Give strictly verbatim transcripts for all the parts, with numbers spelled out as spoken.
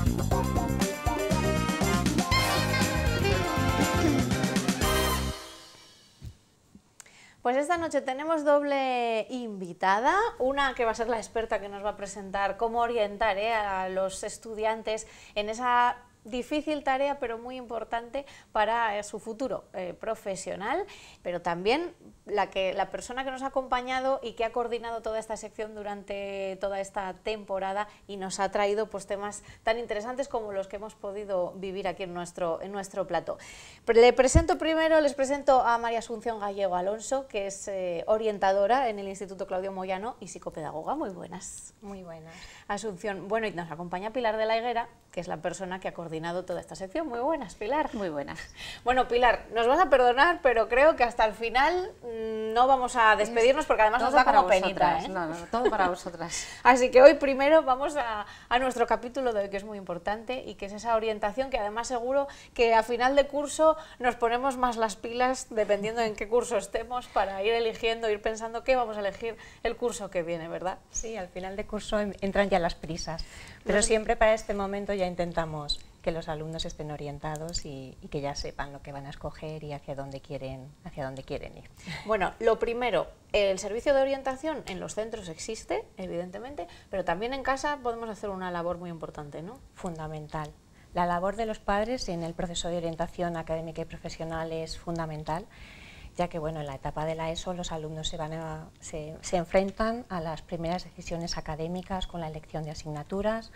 Pues esta noche tenemos doble invitada, una que va a ser la experta que nos va a presentar cómo orientar ¿eh? a los estudiantes en esa difícil tarea, pero muy importante para eh, su futuro eh, profesional, pero también la, que, la persona que nos ha acompañado y que ha coordinado toda esta sección durante toda esta temporada y nos ha traído pues, temas tan interesantes como los que hemos podido vivir aquí en nuestro, en nuestro plato. Le presento primero, les presento a María Asunción Gallego Alonso, que es eh, orientadora en el Instituto Claudio Moyano y psicopedagoga. Muy buenas. Muy buenas. Asunción, bueno, y nos acompaña Pilar de la Higuera, que es la persona que ha coordinado toda esta sección. Muy buenas, Pilar. Muy buenas. Bueno, Pilar, nos vas a perdonar, pero creo que hasta el final mmm, no vamos a despedirnos porque además todo nos da como vosotras, penita, ¿eh? No, no, todo para vosotras. Así que hoy primero vamos a, a nuestro capítulo de hoy, que es muy importante y que es esa orientación que además seguro que a final de curso nos ponemos más las pilas dependiendo en qué curso estemos para ir eligiendo, ir pensando qué vamos a elegir el curso que viene, ¿verdad? Sí, al final de curso entran ya las prisas, pero siempre para este momento ya intentamos que los alumnos estén orientados y, y que ya sepan lo que van a escoger y hacia dónde quieren, hacia dónde quieren ir. Bueno, lo primero, el servicio de orientación en los centros existe, evidentemente, pero también en casa podemos hacer una labor muy importante, ¿no? Fundamental. La labor de los padres en el proceso de orientación académica y profesional es fundamental, ya que bueno, en la etapa de la ESO los alumnos se, van a, se, se enfrentan a las primeras decisiones académicas con la elección de asignaturas,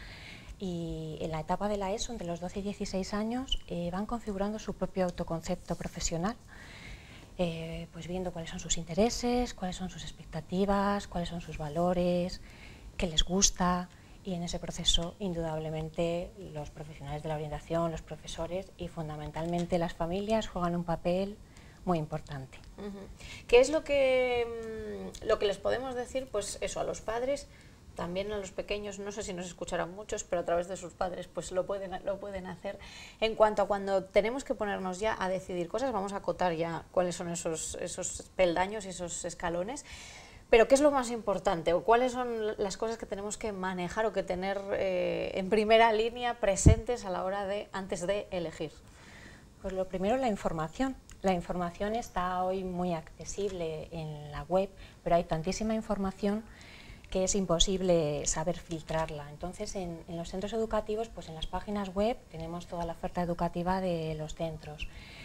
y en la etapa de la ESO, entre los doce y dieciséis años, eh, van configurando su propio autoconcepto profesional, eh, pues viendo cuáles son sus intereses, cuáles son sus expectativas, cuáles son sus valores, qué les gusta, y en ese proceso indudablemente los profesionales de la orientación, los profesores y fundamentalmente las familias juegan un papel muy importante. Uh-huh. ¿Qué es lo que, lo que les podemos decir, pues eso, a los padres? También a los pequeños, no sé si nos escucharán muchos, pero a través de sus padres pues lo pueden, lo pueden hacer. En cuanto a cuando tenemos que ponernos ya a decidir cosas, vamos a acotar ya cuáles son esos, esos peldaños y esos escalones, pero ¿qué es lo más importante o cuáles son las cosas que tenemos que manejar o que tener eh, en primera línea presentes a la hora de, antes de elegir? Pues lo primero, la información. La información está hoy muy accesible en la web, pero hay tantísima información que es imposible saber filtrarla. Entonces, en, en los centros educativos, pues en las páginas web tenemos toda la oferta educativa de los centros.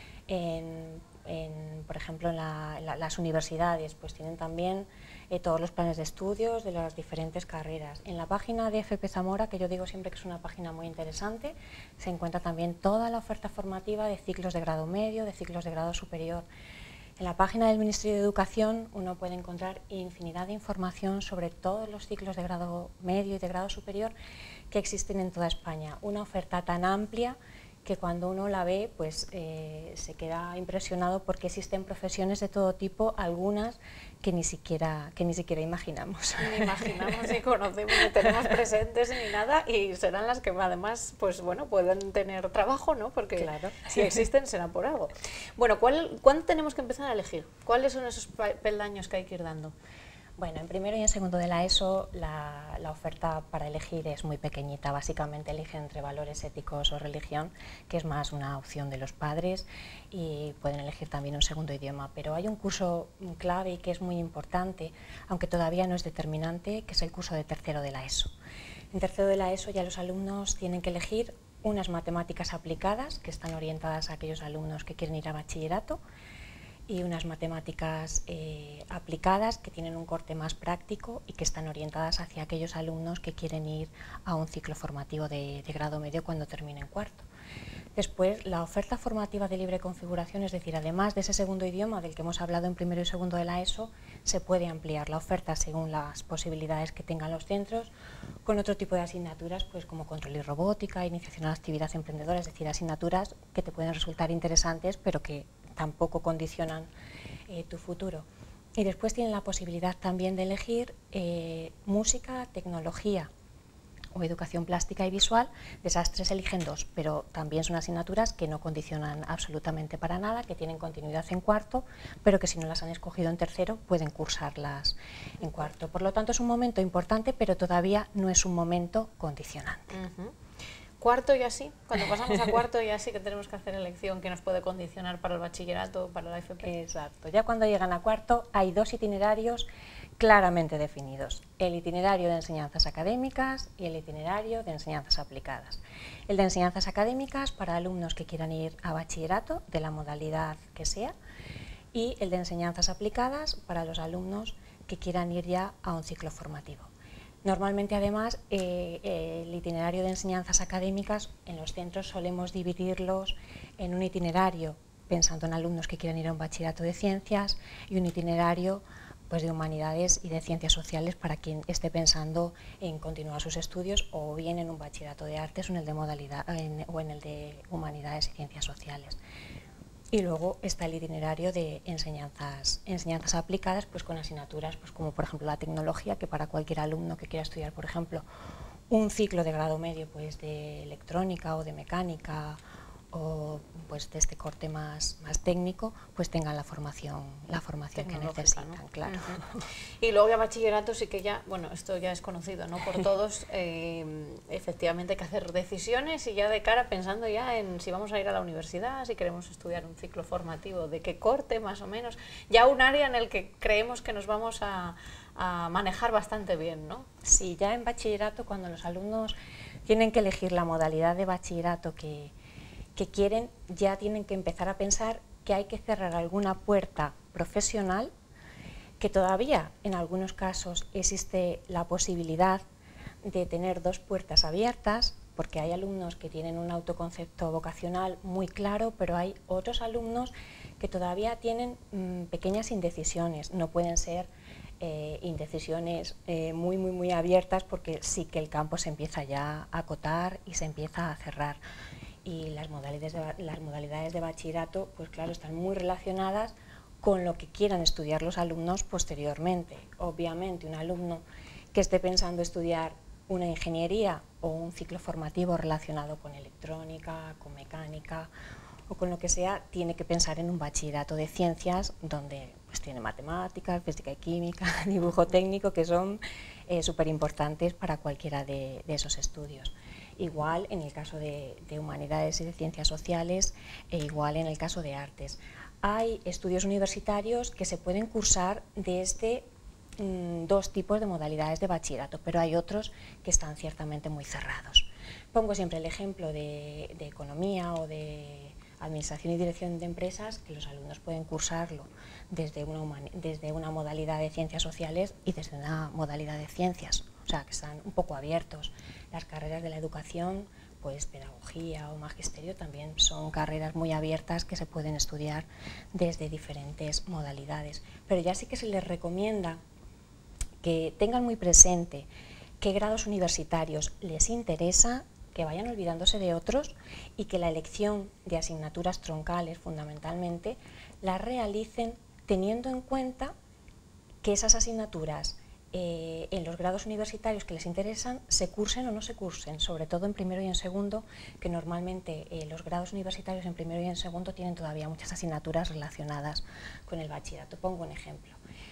En, en, por ejemplo, en, la, en la, las universidades, pues tienen también eh, todos los planes de estudios de las diferentes carreras. En la página de F P Zamora, que yo digo siempre que es una página muy interesante, se encuentra también toda la oferta formativa de ciclos de grado medio, de ciclos de grado superior. En la página del Ministerio de Educación uno puede encontrar infinidad de información sobre todos los ciclos de grado medio y de grado superior que existen en toda España. Una oferta tan amplia que cuando uno la ve pues, eh, se queda impresionado porque existen profesiones de todo tipo, algunas que ni siquiera, que ni siquiera imaginamos. Ni imaginamos, ni conocemos, ni tenemos presentes ni nada, y serán las que además pues, bueno, pueden tener trabajo, ¿no? Porque claro, si existen será por algo. Bueno, ¿cuál, ¿cuándo tenemos que empezar a elegir? ¿Cuáles son esos peldaños que hay que ir dando? Bueno, en primero y en segundo de la ESO la, la oferta para elegir es muy pequeñita, básicamente eligen entre valores éticos o religión, que es más una opción de los padres, y pueden elegir también un segundo idioma, pero hay un curso clave y que es muy importante, aunque todavía no es determinante, que es el curso de tercero de la ESO. En tercero de la ESO ya los alumnos tienen que elegir unas matemáticas aplicadas, que están orientadas a aquellos alumnos que quieren ir a bachillerato, y unas matemáticas eh, aplicadas que tienen un corte más práctico y que están orientadas hacia aquellos alumnos que quieren ir a un ciclo formativo de, de grado medio cuando terminen cuarto. Después, la oferta formativa de libre configuración, es decir, además de ese segundo idioma del que hemos hablado en primero y segundo de la ESO, se puede ampliar la oferta según las posibilidades que tengan los centros, con otro tipo de asignaturas pues como control y robótica, iniciación a la actividad emprendedora, es decir, asignaturas que te pueden resultar interesantes pero que tampoco condicionan eh, tu futuro. Y después tienen la posibilidad también de elegir eh, música, tecnología o educación plástica y visual. De esas tres eligen dos, pero también son asignaturas que no condicionan absolutamente para nada, que tienen continuidad en cuarto, pero que si no las han escogido en tercero pueden cursarlas en cuarto. Por lo tanto es un momento importante, pero todavía no es un momento condicionante. Uh-huh. cuarto y así, cuando pasamos a cuarto y así que tenemos que hacer elección que nos puede condicionar para el bachillerato, para la F P. Exacto, ya cuando llegan a cuarto hay dos itinerarios claramente definidos, el itinerario de enseñanzas académicas y el itinerario de enseñanzas aplicadas. El de enseñanzas académicas para alumnos que quieran ir a bachillerato, de la modalidad que sea, y el de enseñanzas aplicadas para los alumnos que quieran ir ya a un ciclo formativo. Normalmente, además, eh, eh, el itinerario de enseñanzas académicas en los centros solemos dividirlos en un itinerario pensando en alumnos que quieran ir a un bachillerato de ciencias y un itinerario pues, de humanidades y de ciencias sociales para quien esté pensando en continuar sus estudios o bien en un bachillerato de artes o en el de, modalidad, en, o en el de humanidades y ciencias sociales. Y luego está el itinerario de enseñanzas, enseñanzas aplicadas pues con asignaturas pues como por ejemplo la tecnología, que para cualquier alumno que quiera estudiar por ejemplo un ciclo de grado medio pues de electrónica o de mecánica o pues de este corte más, más técnico, pues tengan la formación, la formación que necesitan, ¿no? Claro. Uh-huh. Y luego ya bachillerato sí que ya, bueno, esto ya es conocido, ¿no? Por todos, eh, efectivamente hay que hacer decisiones y ya de cara pensando ya en si vamos a ir a la universidad, si queremos estudiar un ciclo formativo, de qué corte más o menos, ya un área en el que creemos que nos vamos a, a manejar bastante bien, ¿no? Sí, ya en bachillerato cuando los alumnos tienen que elegir la modalidad de bachillerato que que quieren, ya tienen que empezar a pensar que hay que cerrar alguna puerta profesional, que todavía en algunos casos existe la posibilidad de tener dos puertas abiertas, porque hay alumnos que tienen un autoconcepto vocacional muy claro, pero hay otros alumnos que todavía tienen mmm, pequeñas indecisiones, no pueden ser eh, indecisiones eh, muy, muy, muy abiertas, porque sí que el campo se empieza ya a acotar y se empieza a cerrar. Y las modalidades, de, las modalidades de bachillerato, pues claro, están muy relacionadas con lo que quieran estudiar los alumnos posteriormente. Obviamente, un alumno que esté pensando estudiar una ingeniería o un ciclo formativo relacionado con electrónica, con mecánica o con lo que sea, tiene que pensar en un bachillerato de ciencias donde pues, tiene matemáticas, física y química, dibujo técnico, que son eh, súper importantes para cualquiera de, de esos estudios. Igual en el caso de, de humanidades y de ciencias sociales e igual en el caso de artes. Hay estudios universitarios que se pueden cursar desde mmm, dos tipos de modalidades de bachillerato, pero hay otros que están ciertamente muy cerrados. Pongo siempre el ejemplo de, de economía o de administración y dirección de empresas, que los alumnos pueden cursarlo desde una, desde una modalidad de ciencias sociales y desde una modalidad de ciencias. O sea, que están un poco abiertos. Las carreras de la educación, pues pedagogía o magisterio, también son carreras muy abiertas que se pueden estudiar desde diferentes modalidades. Pero ya sí que se les recomienda que tengan muy presente qué grados universitarios les interesa, que vayan olvidándose de otros y que la elección de asignaturas troncales, fundamentalmente, las realicen teniendo en cuenta que esas asignaturas Eh, en los grados universitarios que les interesan se cursen o no se cursen, sobre todo en primero y en segundo, que normalmente eh, los grados universitarios en primero y en segundo tienen todavía muchas asignaturas relacionadas con el bachillerato. Pongo un ejemplo.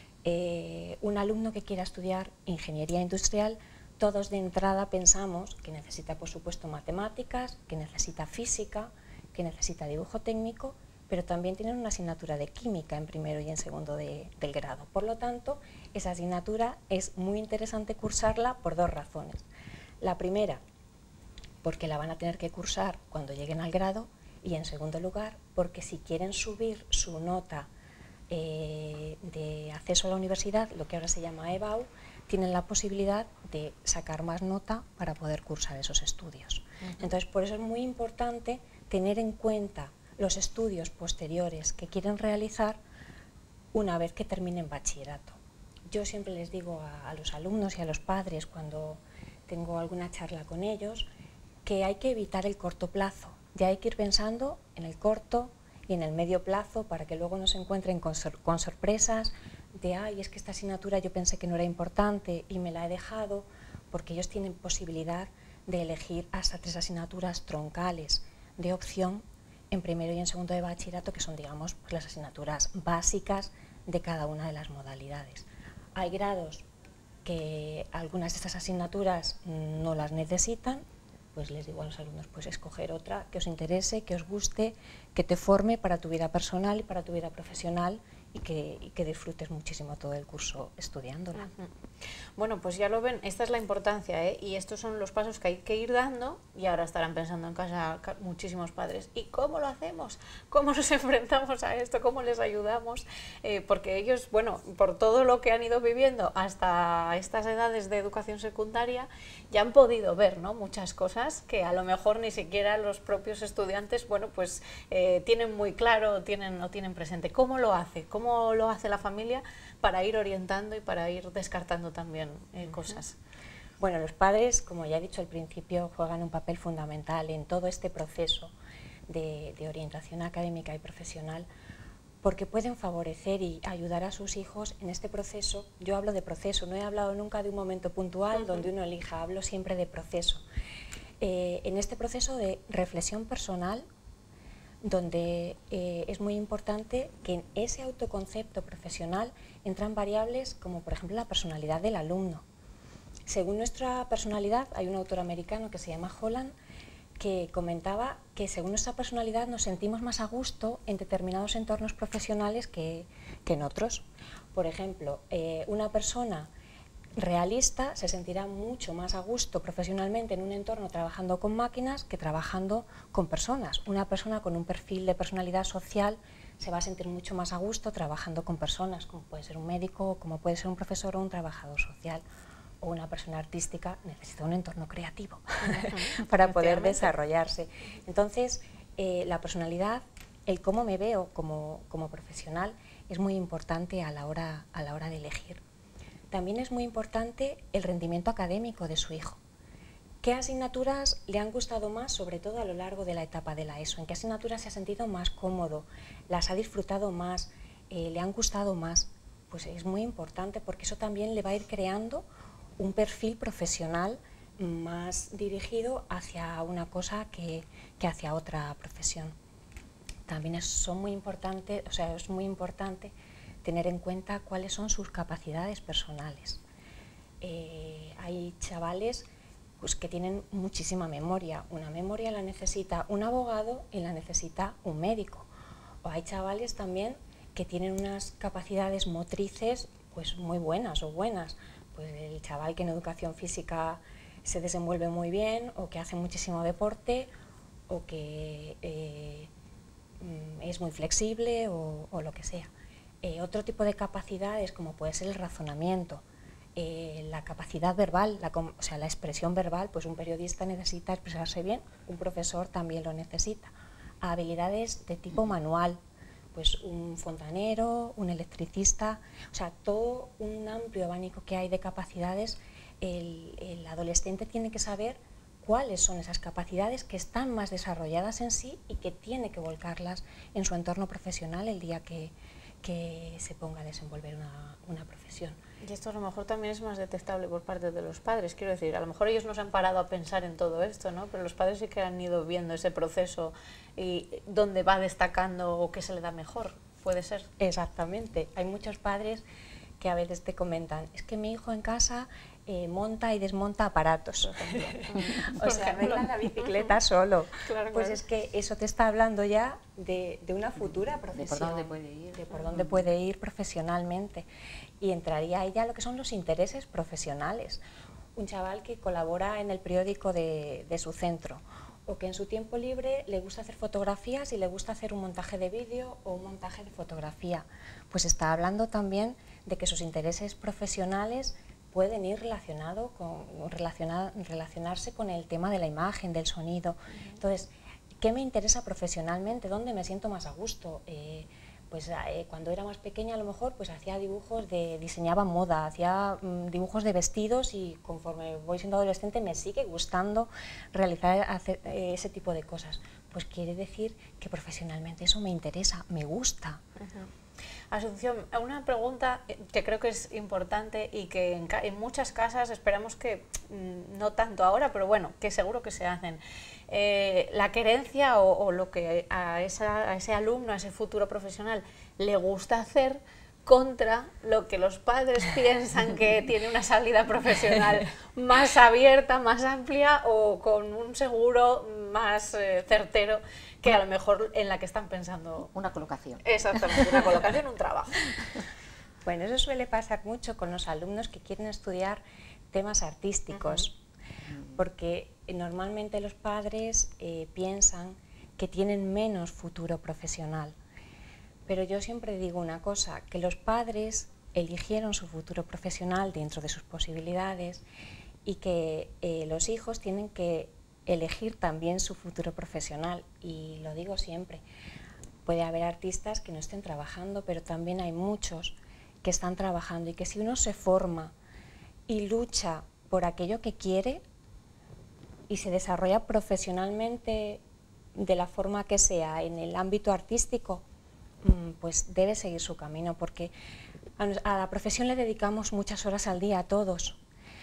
Eh, un alumno que quiera estudiar ingeniería industrial, todos de entrada pensamos que necesita, por supuesto, matemáticas, que necesita física, que necesita dibujo técnico, pero también tienen una asignatura de química en primero y en segundo de, del grado. Por lo tanto, esa asignatura es muy interesante cursarla por dos razones. La primera, porque la van a tener que cursar cuando lleguen al grado, y en segundo lugar, porque si quieren subir su nota eh, de acceso a la universidad, lo que ahora se llama EBAU, tienen la posibilidad de sacar más nota para poder cursar esos estudios. Uh-huh. Entonces, por eso es muy importante tener en cuenta los estudios posteriores que quieren realizar una vez que terminen bachillerato. Yo siempre les digo a, a los alumnos y a los padres cuando tengo alguna charla con ellos que hay que evitar el corto plazo, ya hay que ir pensando en el corto y en el medio plazo para que luego no se encuentren con, sor con sorpresas de ay, es que esta asignatura yo pensé que no era importante y me la he dejado, porque ellos tienen posibilidad de elegir hasta tres asignaturas troncales de opción en primero y en segundo de bachillerato, que son, digamos, pues las asignaturas básicas de cada una de las modalidades. Hay grados que algunas de estas asignaturas no las necesitan, pues les digo a los alumnos, pues escoger otra que os interese, que os guste, que te forme para tu vida personal y para tu vida profesional, y que, y que disfrutes muchísimo todo el curso estudiándola. Uh-huh. Bueno, pues ya lo ven, esta es la importancia, ¿eh? Y estos son los pasos que hay que ir dando, y ahora estarán pensando en casa muchísimos padres, ¿y cómo lo hacemos? ¿Cómo nos enfrentamos a esto? ¿Cómo les ayudamos? Eh, porque ellos, bueno, por todo lo que han ido viviendo hasta estas edades de educación secundaria, ya han podido ver, ¿no?, muchas cosas que a lo mejor ni siquiera los propios estudiantes, bueno, pues eh, tienen muy claro, tienen, no tienen presente. ¿Cómo lo hace? ¿Cómo lo hace la familia para ir orientando y para ir descartando también eh, cosas? Bueno, los padres, como ya he dicho al principio, juegan un papel fundamental en todo este proceso de, de orientación académica y profesional, porque pueden favorecer y ayudar a sus hijos en este proceso. Yo hablo de proceso, no he hablado nunca de un momento puntual uh-huh. donde uno elija, hablo siempre de proceso. Eh, en este proceso de reflexión personal, donde eh, es muy importante que en ese autoconcepto profesional entran variables como, por ejemplo, la personalidad del alumno. Según nuestra personalidad, hay un autor americano que se llama Holland, que comentaba que según nuestra personalidad nos sentimos más a gusto en determinados entornos profesionales que, que en otros. Por ejemplo, eh, una persona realista se sentirá mucho más a gusto profesionalmente en un entorno trabajando con máquinas que trabajando con personas. Una persona con un perfil de personalidad social se va a sentir mucho más a gusto trabajando con personas, como puede ser un médico, como puede ser un profesor o un trabajador social. O una persona artística necesita un entorno creativo uh-huh. para poder desarrollarse. Entonces, eh, la personalidad, el cómo me veo como, como profesional, es muy importante a la hora, a la hora de elegir. También es muy importante el rendimiento académico de su hijo. ¿Qué asignaturas le han gustado más, sobre todo a lo largo de la etapa de la ESO? ¿En qué asignaturas se ha sentido más cómodo? ¿Las ha disfrutado más? Eh, ¿Le han gustado más? Pues es muy importante, porque eso también le va a ir creando un perfil profesional más dirigido hacia una cosa que, que hacia otra profesión. También es, son muy importante, o sea, es muy importante tener en cuenta cuáles son sus capacidades personales. Eh, hay chavales pues, que tienen muchísima memoria. Una memoria la necesita un abogado y la necesita un médico. O hay chavales también que tienen unas capacidades motrices pues, muy buenas o buenas. Pues el chaval que en educación física se desenvuelve muy bien, o que hace muchísimo deporte, o que eh, es muy flexible, o, o lo que sea. Eh, otro tipo de capacidades, como puede ser el razonamiento, eh, la capacidad verbal, la, o sea, la expresión verbal, pues un periodista necesita expresarse bien, un profesor también lo necesita. Habilidades de tipo manual, pues un fontanero, un electricista, o sea, todo un amplio abanico que hay de capacidades. El, el adolescente tiene que saber cuáles son esas capacidades que están más desarrolladas en sí y que tiene que volcarlas en su entorno profesional el día que, que se ponga a desenvolver una, una profesión. Y esto a lo mejor también es más detectable por parte de los padres, quiero decir, a lo mejor ellos no se han parado a pensar en todo esto, ¿no? Pero los padres sí que han ido viendo ese proceso y dónde va destacando o qué se le da mejor, puede ser. Exactamente, hay muchos padres que a veces te comentan, es que mi hijo en casa eh, monta y desmonta aparatos, o sea, arregla la bicicleta solo. Claro, pues claro. Es que eso te está hablando ya de, de una futura profesión, de por dónde puede ir, de por dónde puede ir profesionalmente, y entraría ahí ya lo que son los intereses profesionales. Un chaval que colabora en el periódico de, de su centro, o que en su tiempo libre le gusta hacer fotografías y le gusta hacer un montaje de vídeo o un montaje de fotografía, pues está hablando también de que sus intereses profesionales pueden ir relacionado con, relacionar, relacionarse con el tema de la imagen, del sonido. Entonces, ¿qué me interesa profesionalmente? ¿Dónde me siento más a gusto? Eh, pues eh, cuando era más pequeña a lo mejor pues hacía dibujos de, diseñaba moda, hacía mm, dibujos de vestidos, y conforme voy siendo adolescente me sigue gustando realizar hacer, eh, ese tipo de cosas. Pues quiere decir que profesionalmente eso me interesa, me gusta. Uh-huh. Asunción, una pregunta que creo que es importante y que en, en muchas casas esperamos que, mmm, no tanto ahora, pero bueno, que seguro que se hacen. Eh, la querencia o, o lo que a, esa, a ese alumno, a ese futuro profesional le gusta hacer, contra lo que los padres piensan que tiene una salida profesional más abierta, más amplia o con un seguro más eh, certero que a lo mejor en la que están pensando. Una colocación. Exactamente, una colocación, un trabajo. Bueno, eso suele pasar mucho con los alumnos que quieren estudiar temas artísticos, uh-huh. porque normalmente los padres eh, piensan que tienen menos futuro profesional. Pero yo siempre digo una cosa, que los padres eligieron su futuro profesional dentro de sus posibilidades y que eh, los hijos tienen que elegir también su futuro profesional. Y lo digo siempre, puede haber artistas que no estén trabajando, pero también hay muchos que están trabajando y que si uno se forma y lucha por aquello que quiere y se desarrolla profesionalmente de la forma que sea en el ámbito artístico, pues debe seguir su camino, porque a la profesión le dedicamos muchas horas al día a todos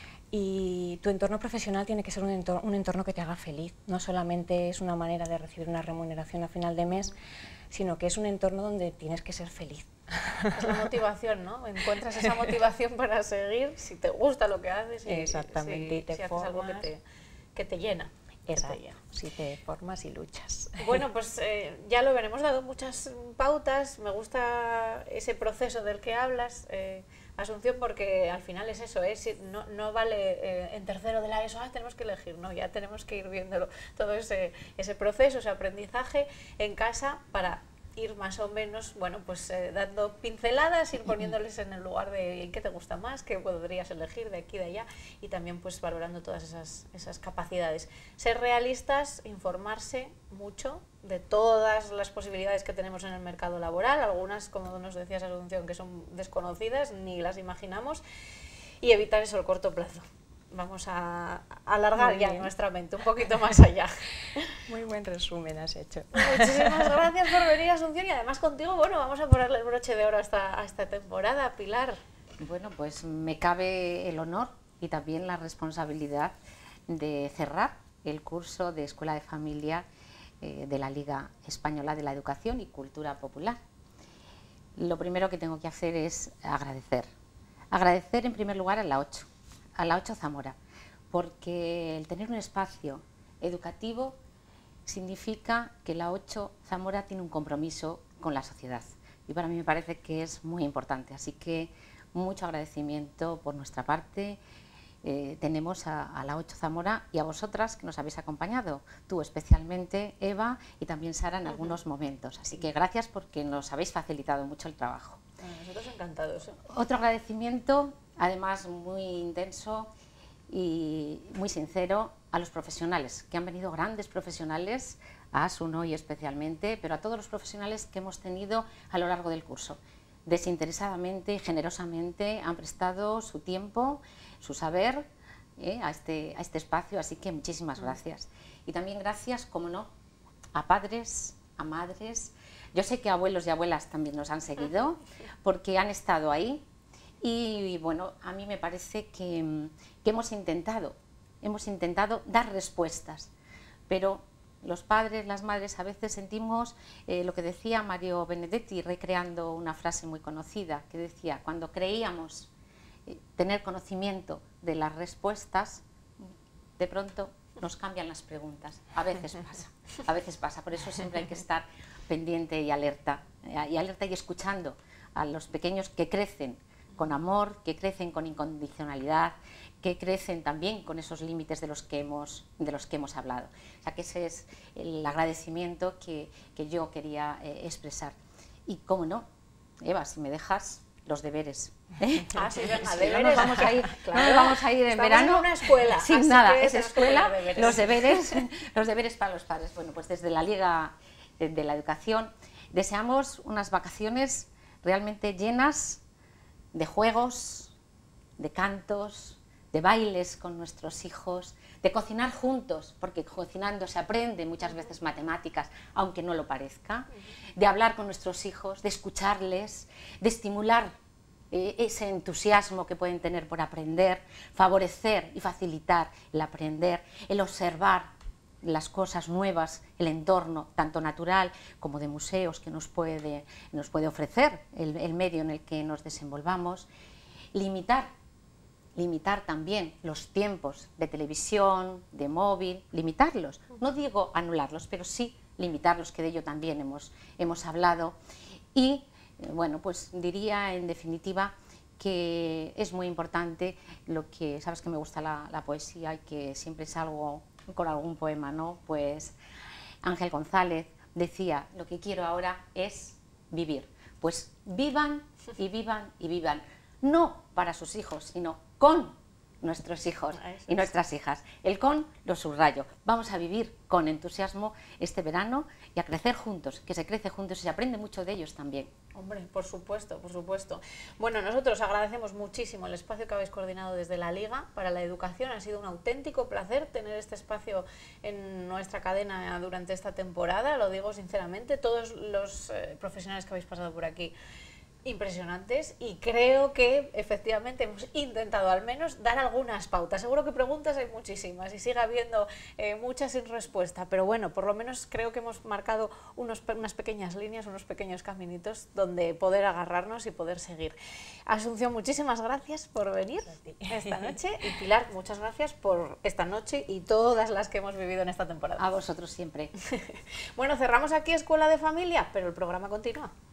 y tu entorno profesional tiene que ser un entorno, un entorno que te haga feliz, no solamente es una manera de recibir una remuneración a final de mes, sino que es un entorno donde tienes que ser feliz. Es la motivación, ¿no? Encuentras esa motivación para seguir si te gusta lo que haces y exactamente, si, y te si haces algo que te, que te llena. Exacto, si te formas y luchas. Bueno, pues eh, ya lo veremos, dado muchas pautas, me gusta ese proceso del que hablas, eh, Asunción, porque al final es eso, ¿eh? Si no, no vale eh, en tercero de la ESO, ah, tenemos que elegir, no, ya tenemos que ir viéndolo, todo ese, ese proceso, ese aprendizaje en casa para ir más o menos, bueno, pues eh, dando pinceladas, ir poniéndoles en el lugar de en qué te gusta más, qué podrías elegir de aquí de allá y también pues valorando todas esas, esas capacidades. Ser realistas, informarse mucho de todas las posibilidades que tenemos en el mercado laboral, algunas, como nos decías, Asunción, que son desconocidas, ni las imaginamos, y evitar eso al corto plazo. Vamos a alargar ya nuestra mente un poquito más allá. Muy buen resumen has hecho. Muchísimas gracias por venir, Asunción, y además contigo, bueno, vamos a ponerle el broche de oro a esta, a esta temporada. Pilar. Bueno, pues me cabe el honor y también la responsabilidad de cerrar el curso de Escuela de Familia eh, de la Liga Española de la Educación y Cultura Popular. Lo primero que tengo que hacer es agradecer. Agradecer en primer lugar a la ocho. a la ocho Zamora, porque el tener un espacio educativo significa que la ocho Zamora tiene un compromiso con la sociedad y para mí me parece que es muy importante, así que mucho agradecimiento por nuestra parte. Eh, tenemos a, a la ocho Zamora y a vosotras que nos habéis acompañado, tú especialmente, Eva, y también Sara en uh-huh. algunos momentos, así que gracias porque nos habéis facilitado mucho el trabajo. Bueno, nosotros encantados. ¿eh? Otro agradecimiento, además muy intenso y muy sincero, a los profesionales, que han venido grandes profesionales, a Asun hoy especialmente, pero a todos los profesionales que hemos tenido a lo largo del curso. Desinteresadamente y generosamente han prestado su tiempo, su saber eh, a, este, a este espacio, así que muchísimas gracias. Y también gracias, como no, a padres, a madres. Yo sé que abuelos y abuelas también nos han seguido, porque han estado ahí. Y bueno, a mí me parece que, que hemos intentado, hemos intentado dar respuestas, pero los padres, las madres a veces sentimos eh, lo que decía Mario Benedetti, recreando una frase muy conocida, que decía, cuando creíamos eh, tener conocimiento de las respuestas, de pronto nos cambian las preguntas. A veces pasa, a veces pasa, por eso siempre hay que estar pendiente y alerta, eh, y alerta y escuchando a los pequeños que crecen con amor, que crecen con incondicionalidad, que crecen también con esos límites de los que hemos, de los que hemos hablado. O sea que ese es el agradecimiento que, que yo quería eh, expresar. Y cómo no, Eva, si me dejas, los deberes. ¿eh? Ah, sí, venga, sí, deberes. No nos vamos a ir, claro. no nos vamos a ir en Estamos verano en una escuela, sin nada, que es escuela, deberes. los deberes, los deberes para los padres. Bueno, pues desde la Liga de la Educación deseamos unas vacaciones realmente llenas de juegos, de cantos, de bailes con nuestros hijos, de cocinar juntos, porque cocinando se aprende muchas veces matemáticas, aunque no lo parezca, de hablar con nuestros hijos, de escucharles, de estimular eh, ese entusiasmo que pueden tener por aprender, favorecer y facilitar el aprender, el observar las cosas nuevas, el entorno, tanto natural como de museos que nos puede, nos puede ofrecer el, el medio en el que nos desenvolvamos. Limitar, limitar también los tiempos de televisión, de móvil, limitarlos. No digo anularlos, pero sí limitarlos, que de ello también hemos, hemos hablado. Y, bueno, pues diría en definitiva que es muy importante lo que, sabes que me gusta la, la poesía y que siempre salgo con algún poema, ¿no? Pues Ángel González decía, lo que quiero ahora es vivir. Pues vivan y vivan y vivan, no para sus hijos, sino con nuestros hijos y nuestras hijas. El con lo subrayo. Vamos a vivir con entusiasmo este verano y a crecer juntos, que se crece juntos y se aprende mucho de ellos también. Hombre, por supuesto, por supuesto. Bueno, nosotros agradecemos muchísimo el espacio que habéis coordinado desde la Liga para la Educación. Ha sido un auténtico placer tener este espacio en nuestra cadena durante esta temporada, lo digo sinceramente. Todos los eh, profesionales que habéis pasado por aquí, impresionantes, y creo que efectivamente hemos intentado al menos dar algunas pautas. Seguro que preguntas hay muchísimas y sigue habiendo eh, muchas sin respuesta, pero bueno, por lo menos creo que hemos marcado unos, unas pequeñas líneas, unos pequeños caminitos donde poder agarrarnos y poder seguir. Asunción, muchísimas gracias por venir esta noche, y Pilar, muchas gracias por esta noche y todas las que hemos vivido en esta temporada. A vosotros siempre. Bueno, cerramos aquí Escuela de Familia, pero el programa continúa.